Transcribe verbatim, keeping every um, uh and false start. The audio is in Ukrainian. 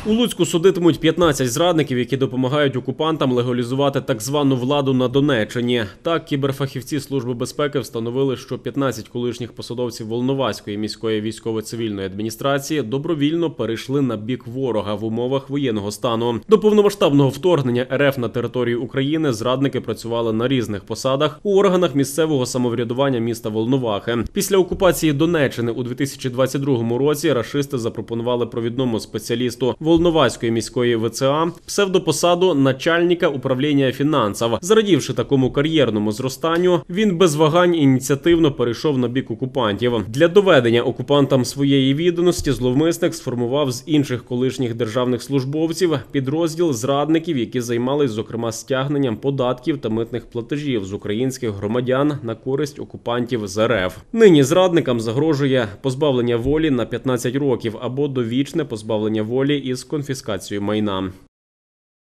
У Луцьку судитимуть п'ятнадцять зрадників, які допомагають окупантам легалізувати так звану владу на Донеччині. Так, кіберфахівці Служби безпеки встановили, що п'ятнадцять колишніх посадовців Волноваської міської військово-цивільної адміністрації добровільно перейшли на бік ворога в умовах воєнного стану. До повномасштабного вторгнення РФ на територію України зрадники працювали на різних посадах у органах місцевого самоврядування міста Волновахи. Після окупації Донеччини у дві тисячі двадцять другому році рашисти запропонували провідному спеціалісту Волноваської міської ВЦА псевдопосаду начальника управління фінансів. Зарадівши такому кар'єрному зростанню, він без вагань ініціативно перейшов на бік окупантів. Для доведення окупантам своєї відданості зловмисник сформував з інших колишніх державних службовців підрозділ зрадників, які займались, зокрема, стягненням податків та митних платежів з українських громадян на користь окупантів з РФ. Нині зрадникам загрожує позбавлення волі на п'ятнадцять років або довічне позбавлення волі із конфіскацією майна.